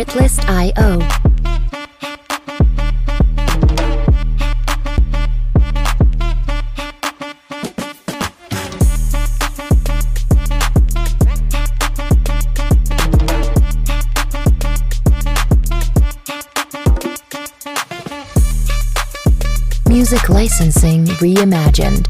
Artlist.io. Music licensing reimagined.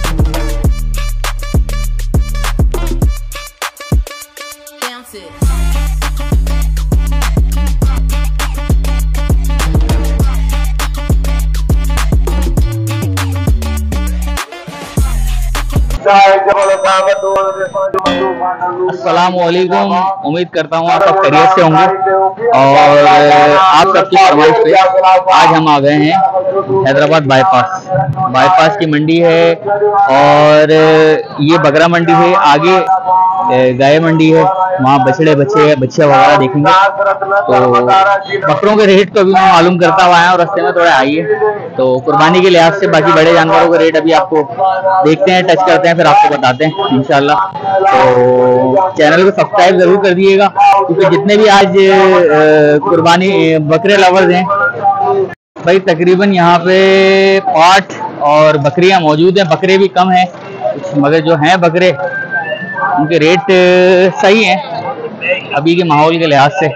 अस्सलामुअलैकुम। उम्मीद करता हूँ आप सब खैरियत से होंगे और आप सबकी फरमाइश पे आज हम आ गए हैं हैदराबाद बाईपास की मंडी है और ये बकरा मंडी है, आगे गाय मंडी है, वहाँ बछड़े बच्चे वगैरह देखेंगे। तो बकरों के रेट तो अभी मैं मालूम करता हुआ आया और रास्ते में थोड़ा आई है, तो कुर्बानी के लिहाज से बाकी बड़े जानवरों के रेट अभी आपको देखते हैं, टच करते हैं, फिर आपको बताते हैं इंशाल्लाह। तो चैनल को सब्सक्राइब जरूर कर दिएगा, क्योंकि जितने भी आज कुर्बानी बकरे लवर्स हैं भाई, तकरीबन यहाँ पे पाठ और बकरियां मौजूद हैं। बकरे भी कम हैं मगर जो हैं बकरे उनके रेट सही हैं अभी के माहौल के लिहाज से।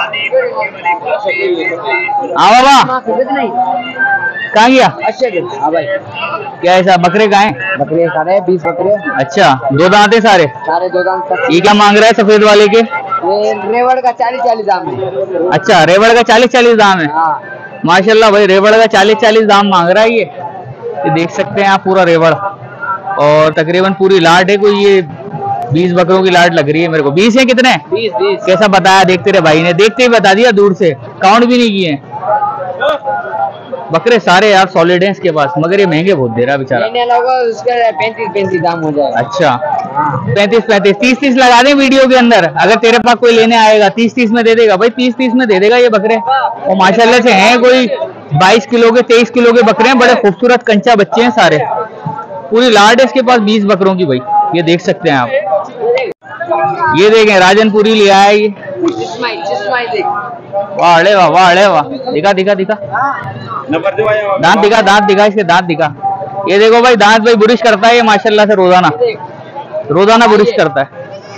हाँ बाबा, कहाँ गया? हाँ भाई, क्या ऐसा बकरे कहाँ हैं? बकरे सारे 20 बकरे। अच्छा, दो दांत है सारे? सारे दो दांत। ये क्या मांग रहा है सफेद वाले के? ये रेवड़ का 40-40 दाम है। अच्छा, रेवड़ का 40-40 दाम है। हाँ। माशाल्लाह भाई, रेवड़ का 40-40 दाम मांग रहा है ये देख सकते हैं आप, पूरा रेवड़ और तकरीबन पूरी लाट है। कोई ये 20 बकरों की लाट लग रही है मेरे को। 20 है? कितने? 20। कैसा बताया? देखते रहे भाई ने, देखते ही बता दिया, दूर से काउंट भी नहीं किए। बकरे सारे यार सॉलिड हैं इसके पास, मगर ये महंगे बहुत दे रहा है बेचारा। उसका 35-35 दाम हो जाएगा। अच्छा, 35-35, 30-30 लगा दें वीडियो के अंदर। अगर तेरे पास कोई लेने आएगा 30-30 में दे देगा भाई, 30-30 में दे देगा ये बकरे। और माशाल्लाह से हैं कोई 22 किलो के 23 किलो के बकरे हैं, बड़े खूबसूरत कंचा बच्चे हैं सारे। पूरी लाट है इसके पास 20 बकरों की भाई, ये देख सकते हैं आप। ये देखें, राजनपुरी लिया है ये। वाह अरे वाह, वाह अरे वाह, दिखा दांत दिखा इसके, दांत दिखा। ये देखो भाई, दांत भाई बुरिश करता है ये माशाल्लाह से, रोजाना बुरिश करता है।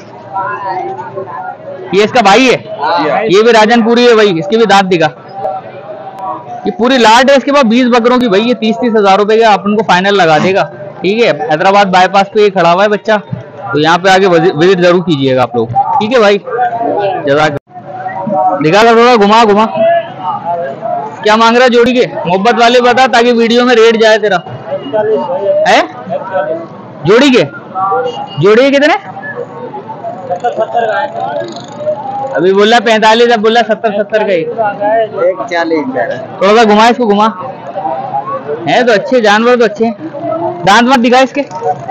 ये इसका भाई है, ये भी राजनपुरी है भाई, इसके भी दांत दिखा। ये पूरी लाट है इसके पास 20 बकरों की भाई। ये 30-30 हजार रुपए का अपन को फाइनल लगा देगा। ठीक है, हैदराबाद बाईपास पे ये खड़ा हुआ है बच्चा, तो यहाँ पे आके विजिट जरूर कीजिएगा आप लोग। ठीक है भाई, जज़ाक। दिखा थोड़ा, घुमा क्या मांग रहा है जोड़ी के? मोहब्बत वाले बता, ताकि वीडियो में रेट जाए तेरा। है जोड़ी के कितने? अभी बोला 45, अब बोला 70 का ही। 40। थोड़ा सा घुमा इसको, घुमा। है तो अच्छे जानवर, तो अच्छे। दांत मत दिखा इसके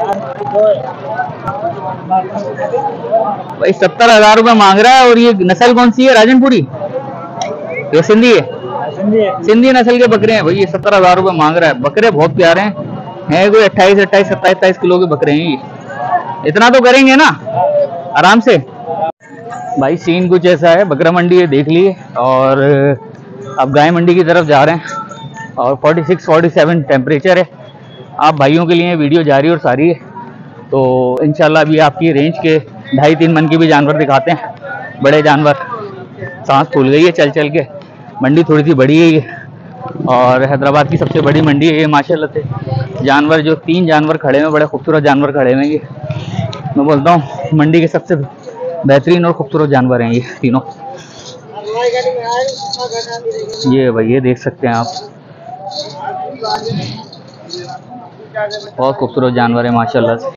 भाई। 70,000 रुपए मांग रहा है। और ये नस्ल कौन सी है? राजनपुरी? ये सिंधी है? सिंधी नस्ल के बकरे हैं भाई। ये 70,000 रुपए मांग रहा है। बकरे बहुत प्यारे हैं कोई 28, 27 किलो के बकरे हैं ये। इतना तो करेंगे ना आराम से भाई। सीन कुछ ऐसा है, बकरा मंडी है देख लिए, और अब गाय मंडी की तरफ जा रहे हैं और 46-47 टेम्परेचर है। आप भाइयों के लिए वीडियो जारी और सारी है, तो इंशाल्लाह अभी आपकी रेंज के 2.5-3 मन के भी जानवर दिखाते हैं, बड़े जानवर। सांस फूल गई है चल के। मंडी थोड़ी सी बड़ी है ये, और हैदराबाद की सबसे बड़ी मंडी है ये माशाल्लाह से। जानवर जो 3 जानवर खड़े हैं, बड़े खूबसूरत जानवर खड़े हैं ये। मैं बोलता हूँ मंडी के सबसे बेहतरीन और खूबसूरत जानवर हैं ये तीनों। ये भाई, ये देख सकते हैं आप, बहुत खूबसूरत जानवर है माशाल्लाह से।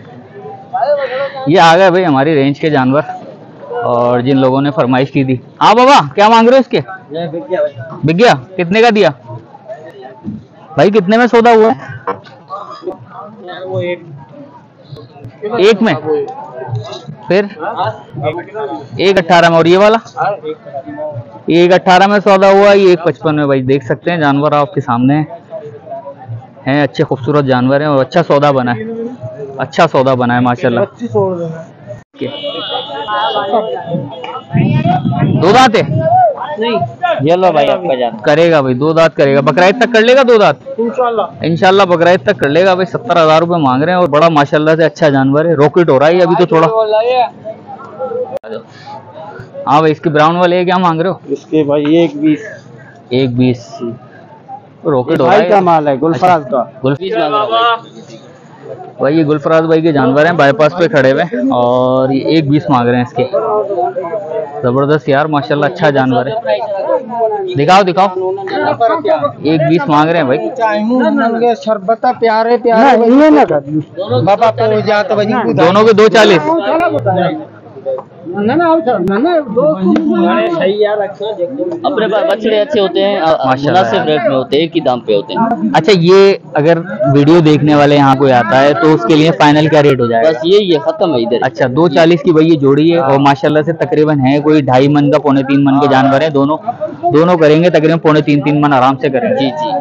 ये आ गए भाई हमारी रेंज के जानवर, और जिन लोगों ने फरमाइश की थी। हाँ बाबा, क्या मांग रहे हो इसके? बिक गया? कितने का दिया भाई? कितने में सौदा हुआ? एक में? फिर 1.18 में। और ये वाला 1.18 में सौदा हुआ, ये 1.55 में भाई। देख सकते हैं जानवर आपके सामने हैं, अच्छे खूबसूरत जानवर हैं और अच्छा सौदा बना है, अच्छा सौदा बना है माशाल्लाह। दो दांत है? नहीं, ये लो भाई आपका जानवर। करेगा भाई, 2 दांत करेगा। बकरीद तक कर लेगा 2 दांत? इंशाल्लाह बकरीद तक कर लेगा भाई। 70,000 रुपए मांग रहे हैं और बड़ा माशाल्लाह से अच्छा जानवर है। रॉकेट हो रहा है अभी तो थोड़ा। हाँ भाई, इसकी ब्राउन वाले क्या मांग रहे हो? इसके भाई 1.20। 1.20 रॉकेट हो रहा है। का माल है गुलफराज का। भाई ये गुलफराज भाई के जानवर हैं, बाईपास पे खड़े हुए और ये 1.20 मांग रहे हैं इसके। जबरदस्त यार, माशाल्लाह अच्छा जानवर है। दिखाओ दिखाओ। 1.20 मांग रहे हैं भाई। शरबता प्यारे प्यारे बाबा पे जात भाई। दोनों के 2.40। अपने पास बछड़े अच्छे होते हैं, मुनासिब रेट में होते हैं, एक ही दाम पे होते हैं। अच्छा, ये अगर वीडियो देखने वाले यहाँ कोई आता है तो उसके लिए फाइनल क्या रेट हो जाएगा? बस यही है, खत्म है इधर। अच्छा, 2.40 की भाई ये जोड़ी है और माशाल्लाह से तकरीबन है कोई 2.5 मन का, 2.25 मन के जानवर है। दोनों करेंगे तकरीबन 2.25-3 मन आराम से करेंगे। जी जी।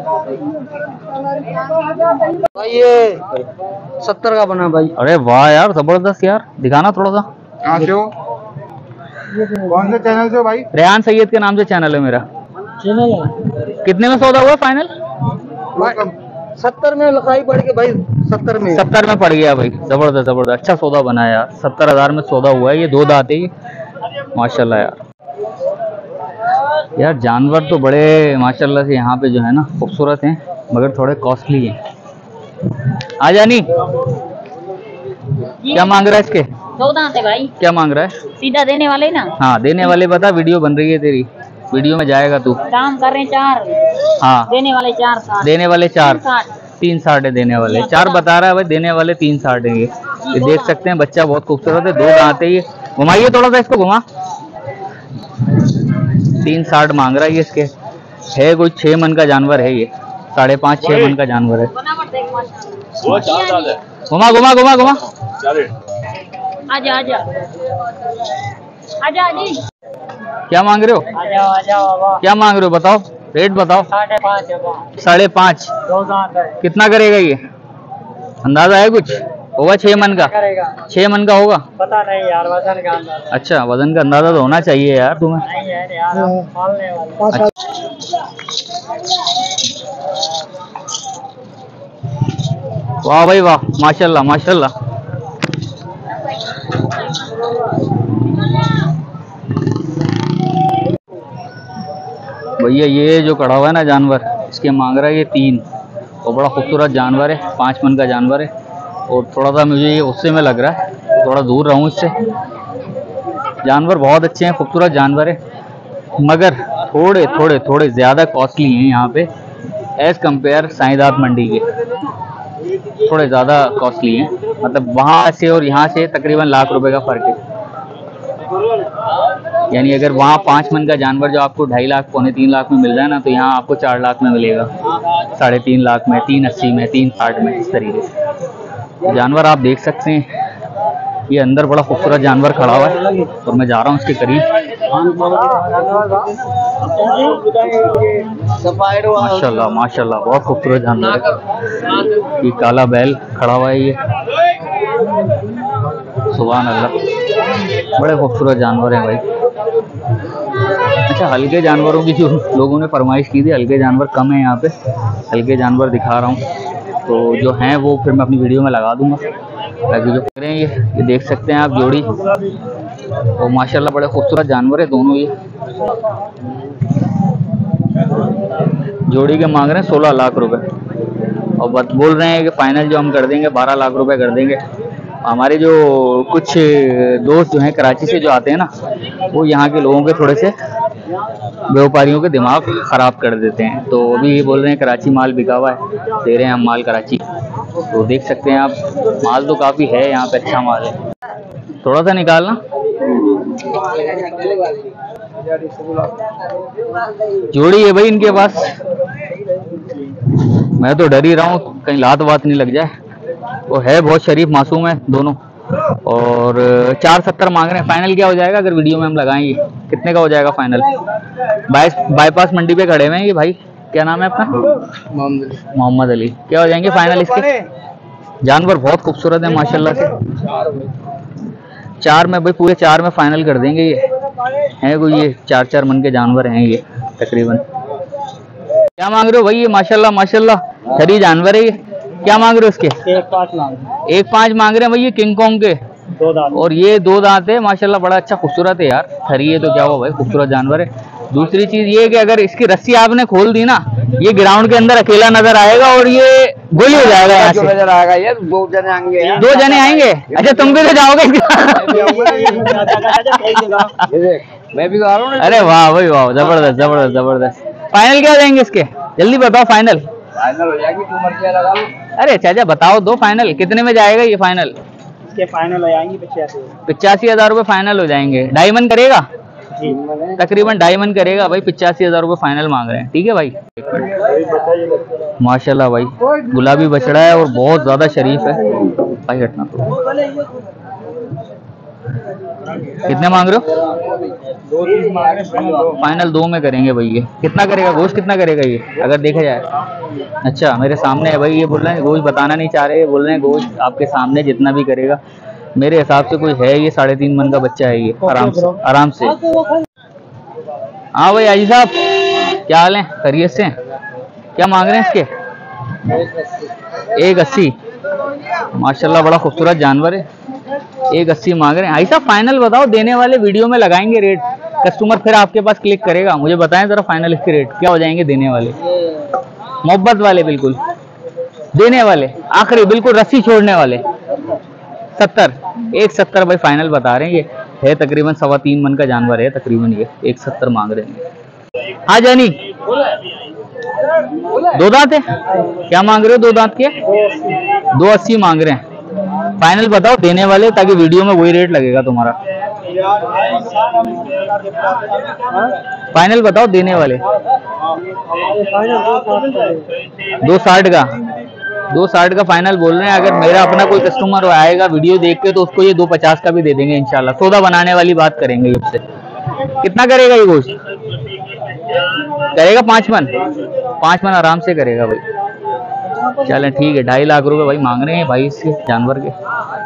भाई ये 70 का बना भाई। अरे वाह यार, जबरदस्त यार। दिखाना थोड़ा सा। कहाँ से हो? कौन से चैनल से हो भाई? रेहान सैयद के नाम से चैनल है मेरा। चैनल है। कितने में सौदा हुआ फाइनल? 70 में लिखाई पड़ के भाई। 70 में 70 में पड़ गया भाई। जबरदस्त जबरदस्त, अच्छा सौदा बना है यार। 70,000 में सौदा हुआ है। ये 2 दांत है ये, माशाल्लाह यार। यार जानवर तो बड़े माशाल्लाह से यहाँ पे जो है ना खूबसूरत हैं, मगर थोड़े कॉस्टली हैं। आ जानी, क्या मांग रहा है इसके? 2 दांत है भाई। क्या मांग रहा है? सीधा देने वाले ना? हाँ देने वाले बता, वीडियो बन रही है तेरी, वीडियो में जाएगा तू। दाम कर रहे हैं 4। हाँ देने वाले 460। देने वाले 4 60। 360 है देने वाले। 4 बता रहा है भाई, देने वाले 360 है। ये देख सकते हैं, बच्चा बहुत खूबसूरत है। 2 दांत है ये। घुमाइए थोड़ा सा इसको, घुमा। 360 मांग रहा है ये इसके। है कोई 6 मन का जानवर है ये, 5.5-6 मन का जानवर है। घुमा घुमा घुमा घुमा। आजा आजा आजा जी। क्या मांग रहे हो? आजा आजा बाबा। क्या मांग रहे हो बताओ, रेट बताओ। 5.5। 5.5। 2 दांत है। कितना करेगा ये? अंदाजा है कुछ? होगा 6 मन का? करेगा 6 मन का होगा? पता नहीं यार, वजन का अंदाजा अच्छा, वजन का अंदाजा तो होना चाहिए यार तुम्हें। नहीं है यार, हम पालने वाले। वाह भाई वाह, माशाल्लाह माशाल्लाह। भैया ये जो खड़ा हुआ है ना जानवर, इसके मांग रहा है ये 3 और बड़ा खूबसूरत जानवर है। 5 मन का जानवर है और थोड़ा सा मुझे ये उससे में लग रहा है, तो थोड़ा दूर रहूं इससे। जानवर बहुत अच्छे हैं, खूबसूरत जानवर है, मगर थोड़े थोड़े थोड़े ज़्यादा कॉस्टली हैं यहाँ पे एज़ कम्पेयर साईंदात मंडी के। थोड़े ज़्यादा कॉस्टली हैं, मतलब वहाँ से और यहाँ से तकरीबन लाख रुपए का फ़र्क है। यानी अगर वहाँ 5 मन का जानवर जो आपको 2.5 लाख 3.25 लाख में मिल रहा है ना, तो यहाँ आपको 4 लाख में मिलेगा, 3.5 लाख में, 380 में, 360 में, इस तरीके से। जानवर आप देख सकते हैं। ये अंदर बड़ा खूबसूरत जानवर खड़ा हुआ है और मैं जा रहा हूँ उसके करीब। माशाल्लाह माशाल्लाह, बहुत खूबसूरत जानवर है। ये काला बैल खड़ा हुआ है, ये सुभान अल्लाह, बड़े खूबसूरत जानवर हैं भाई। अच्छा, हल्के जानवरों की जो लोगों ने फरमाइश की थी, हल्के जानवर कम है यहाँ पे, हल्के जानवर दिखा रहा हूँ। तो जो हैं वो फिर मैं अपनी वीडियो में लगा दूंगा, ताकि जो करें ये देख सकते हैं आप जोड़ी। और माशाल्लाह बड़े खूबसूरत जानवर है दोनों। ये जोड़ी के मांग रहे हैं 16 लाख रुपए और बोल रहे हैं कि फाइनल जो हम कर देंगे 12 लाख रुपए कर देंगे। हमारे जो कुछ दोस्त जो हैं कराची से जो आते हैं ना, वो यहाँ के लोगों के थोड़े से व्यापारियों के दिमाग ख़राब कर देते हैं। तो अभी ये बोल रहे हैं कराची माल बिका हुआ है, दे रहे हैं हम माल कराची। तो देख सकते हैं आप, माल तो काफ़ी है यहाँ पे, अच्छा माल है। थोड़ा सा निकालना। जोड़ी है भाई इनके पास। मैं तो डर ही रहा हूँ कहीं लात वात नहीं लग जाए। वो है बहुत शरीफ मासूम है दोनों। और 470 मांग रहे हैं। फाइनल क्या हो जाएगा अगर वीडियो में हम लगाएंगे? कितने का हो जाएगा फाइनल? बाईपास मंडी पे खड़े हुए हैं ये भाई, क्या नाम है आपका? मोहम्मद अली। क्या हो जाएंगे फाइनल इसके? जानवर बहुत खूबसूरत है माशाल्लाह से। 4 में भाई, पूरे 4 में फाइनल कर देंगे ये। है कोई ये 4-4 मन के जानवर हैं ये तकरीबन। क्या मांग रहे हो भाई? ये माशाल्लाह माशाल्लाह खरी जानवर है ये। क्या मांग रहे हो इसके? 1.5 मांग रहे हैं भाई ये किंग कॉन्ग के 2 दांत। और ये 2 दांत है माशाल्लाह, बड़ा अच्छा खूबसूरत है यार। खरी है तो क्या हुआ भाई, खूबसूरत जानवर है। दूसरी चीज ये है कि अगर इसकी रस्सी आपने खोल दी ना, ये ग्राउंड के अंदर अकेला नजर आएगा और ये गोली हो जाएगा यहाँ से। नजर आएगा ये 2 जने आएंगे। 2 जने आएंगे? अच्छा तुम भी तो जाओगे? मैं भी तो आ रहा हूँ। अरे वाह भाई वाह, जबरदस्त जबरदस्त जबरदस्त। फाइनल क्या देंगे इसके? जल्दी बताओ फाइनल। फाइनल हो जाएगी, तुम मर्जी लगा लो। अरे चाचा बताओ दो फाइनल, कितने में जाएगा ये फाइनल? इसके फाइनल हो जाएंगी 85,000 रुपये फाइनल हो जाएंगे। डायमंड करेगा जी। तकरीबन, डायमंड करेगा भाई। 85,000 रुपये फाइनल मांग रहे हैं। ठीक है भाई, माशाल्लाह भाई गुलाबी बछड़ा है और बहुत ज्यादा शरीफ है भाई। हटना तो कितने मांग रहे हो? फाइनल 2 में करेंगे भाई। ये कितना करेगा गोश्त, कितना करेगा ये अगर देखा जाए? अच्छा मेरे सामने है भाई, ये बोल रहे हैं गोश्त बताना नहीं चाह रहे, बोल रहे हैं गोश्त आपके सामने जितना भी करेगा। मेरे हिसाब से कोई है ये 3.5 मन का बच्चा है ये, आराम से आराम से। हाँ भाई आजी साहब क्या हाल है? खैरियत से? क्या मांग रहे हैं इसके? 1.80 माशाल्लाह बड़ा खूबसूरत जानवर है। 1.80 मांग रहे हैं। आई साहब फाइनल बताओ, देने वाले वीडियो में लगाएंगे रेट, कस्टमर फिर आपके पास क्लिक करेगा। मुझे बताएं जरा फाइनल इसके रेट क्या हो जाएंगे देने वाले? मोहब्बत वाले बिल्कुल देने वाले, आखिरी बिल्कुल रस्सी छोड़ने वाले 70। 1.70 भाई फाइनल बता रहे हैं। ये है तकरीबन 3.25 मन का जानवर है तकरीबन। ये 1.70 मांग रहे हैं। हाँ जानी 2 दांत है? क्या मांग रहे हो 2 दांत के? 2.80 मांग रहे हैं। फाइनल बताओ देने वाले, ताकि वीडियो में वही रेट लगेगा तुम्हारा। फाइनल बताओ देने वाले। 2.60 का 2.60 का फाइनल बोल रहे हैं। अगर मेरा अपना कोई कस्टमर आएगा वीडियो देख के तो उसको ये 2.50 का भी दे देंगे इंशाल्लाह। सौदा बनाने वाली बात करेंगे इससे। कितना करेगा ये गोश्त? करेगा 5 मन? 5 मन आराम से करेगा भाई। चलें ठीक है। 2.5 लाख रुपए भाई मांग रहे हैं भाई इसके जानवर के।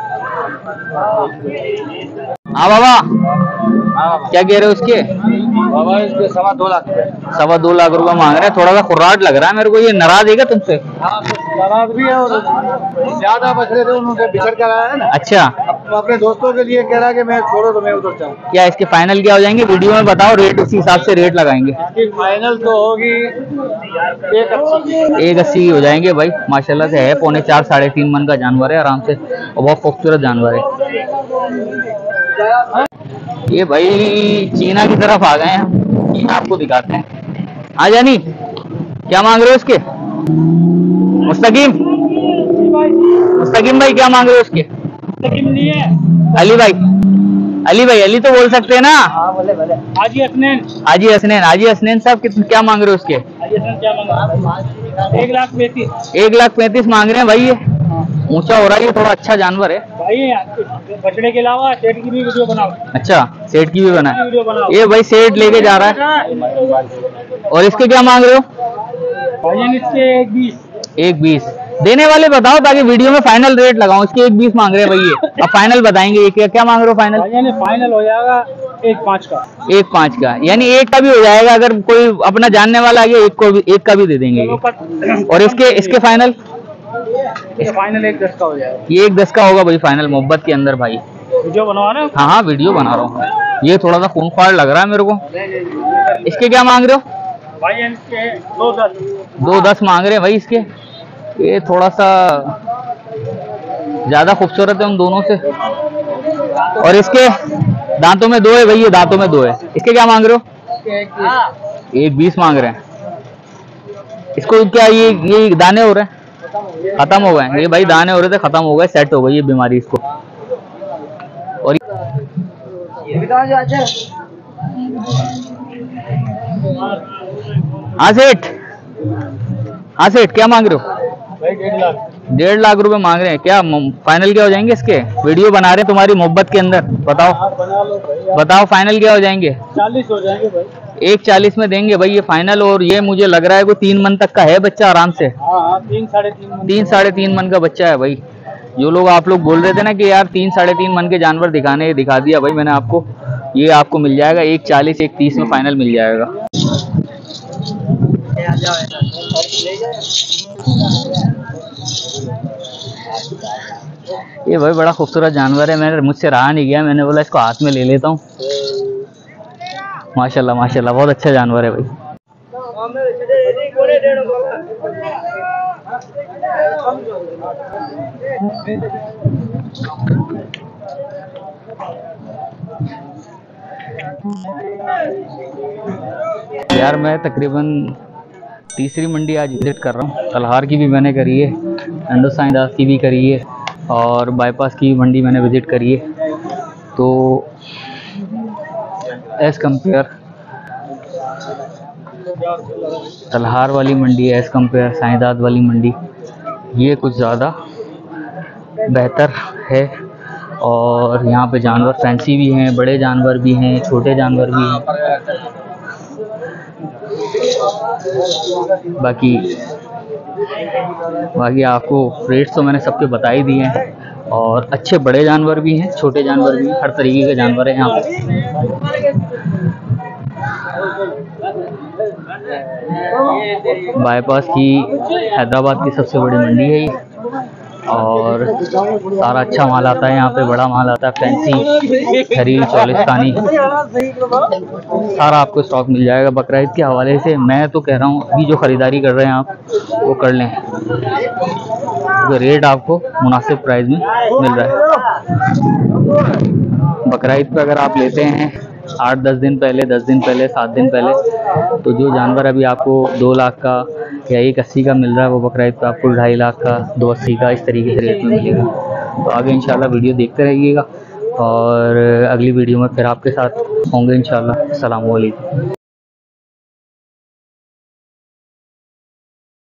हाँ बाबा क्या कह रहे हो उसके? बाबा इसके 2.25 लाख रुपए। 2.25 लाख रुपए मांग रहे हैं। थोड़ा सा खुर्राट लग रहा है मेरे को। ये नाराज है क्या तुमसे? नाराज भी है और ज्यादा बछड़े थे उन्होंने बिछड़ कर आया है ना। अच्छा अपने दोस्तों के लिए कह रहा है कि मैं छोड़ो तो मैं उधर जाऊँ। क्या इसके फाइनल क्या हो जाएंगे वीडियो में बताओ, रेट उसी हिसाब से रेट लगाएंगे। फाइनल तो होगी 1.80 हो जाएंगे भाई। माशाल्लाह से है 4.25 3.5 मन का जानवर है आराम से, और बहुत खूबसूरत जानवर है ये भाई। चीना की तरफ आ गए हैं, चीना आपको दिखाते हैं। हाँ जानी क्या मांग रहे हो उसके? मुस्तकीम मुस्तकीम भाई क्या मांग रहे हो उसके? अली भाई, अली भाई, अली तो बोल सकते हैं ना। हाजी हसनैन। हाजी हसनैन, हाजी हसनैन साहब क्या मांग रहे हो उसके? 1,35,000 मांग रहे हैं भाई। ये ऊंचा हो रहा है, ये थोड़ा अच्छा जानवर है भाई। बछड़े के अलावा सेठ की भी वीडियो बनाओ। अच्छा सेठ की भी बना है ये भाई, सेठ लेके जा रहा है। और इसके क्या मांग रहे हो? भाई इसके 1.20 देने वाले बताओ, ताकि वीडियो में फाइनल रेट लगाऊं। इसके 1.20 मांग रहे हैं भाई ये। अब फाइनल बताएंगे। ये क्या मांग रहे हो फाइनल? फाइनल हो जाएगा 1.5 का। 1.5 का यानी 1 का भी हो जाएगा। अगर कोई अपना जानने वाला है 1 का भी दे देंगे ये। और इसके फाइनल? फाइनल 1.10 का हो जाएगा। ये 1.10 का होगा भाई फाइनल, मोहब्बत के अंदर भाई। वीडियो बनवा रहे हो? हाँ हाँ वीडियो बना रहा हूँ। ये थोड़ा सा खूंखार लग रहा है मेरे को। इसके क्या मांग रहे हो? भाई इसके 2.10 2.10 मांग रहे हैं भाई इसके। ये थोड़ा सा ज्यादा खूबसूरत है उन दोनों से। और इसके दांतों में 2 है भाई, ये दांतों में 2 है। इसके क्या मांग रहे हो? 1.20 मांग रहे हैं। इसको क्या ये दाने हो रहे हैं? खत्म हो गए ये भाई, दाने हो रहे थे खत्म हो गए, सेट हो गई ये बीमारी इसको। और हाँ सेठ क्या मांग रहे हो? भाई 1.5 लाख। 1.5 लाख रुपए मांग रहे हैं। क्या फाइनल क्या हो जाएंगे इसके? वीडियो बना रहे हैं तुम्हारी मोहब्बत के अंदर। बताओ बना लो भाई। बताओ फाइनल क्या हो जाएंगे? 40 हो जाएंगे भाई। 1.40 में देंगे भाई ये फाइनल। और ये मुझे लग रहा है कोई 3 मन तक का है बच्चा आराम से। हाँ 3 साढ़े 3 3 साढ़े 3 मन का बच्चा है भाई। जो लोग आप लोग बोल रहे थे ना कि यार 3-3.5 मन के जानवर दिखा दिया भाई मैंने आपको। ये आपको मिल जाएगा 140 130 में फाइनल मिल जाएगा। ये भाई बड़ा खूबसूरत जानवर है, मैंने मुझसे रहा नहीं गया, मैंने बोला इसको हाथ में ले लेता हूँ। माशाल्लाह माशाल्लाह बहुत अच्छा जानवर है भाई। यार मैं तकरीबन तीसरी मंडी आज विजिट कर रहा हूँ। तलहार की भी मैंने करी है, अंडो साइंदास की भी करी है और बाईपास की मंडी मैंने विजिट करी है। तो एज कंपेयर तलहार वाली मंडी एज कंपेयर साइंदास वाली मंडी ये कुछ ज़्यादा बेहतर है। और यहाँ पे जानवर फैंसी भी हैं, बड़े जानवर भी हैं, छोटे जानवर भी हैं। बाकी आपको रेट्स तो मैंने सबके बता ही दिए हैं। और अच्छे बड़े जानवर भी हैं, छोटे जानवर भी हैं, हर तरीके के जानवर हैं यहाँ पे। बाईपास की हैदराबाद की सबसे बड़ी मंडी है ये। और सारा अच्छा माल आता है यहाँ पे, बड़ा माल आता है, फैंसी खरी चौलिस्तानी सारा आपको स्टॉक मिल जाएगा। बकरा ईद के हवाले से मैं तो कह रहा हूँ अभी जो ख़रीदारी कर रहे हैं आप वो कर लें, तो रेट आपको मुनासिब प्राइस में मिल रहा है। बकरा ईद पे अगर आप लेते हैं 8-10 दिन पहले, 10 दिन पहले, 7 दिन पहले, तो जो जानवर अभी आपको 2 लाख का या 180 का मिल रहा है वो बकरा ईद पे आपको 2.5 लाख का, 280 का इस तरीके से रेट में मिलेगा। तो आगे इंशाल्लाह वीडियो देखते रहिएगा और अगली वीडियो में फिर आपके साथ होंगे इंशाल्लाह। अस्सलाम वालेकुम।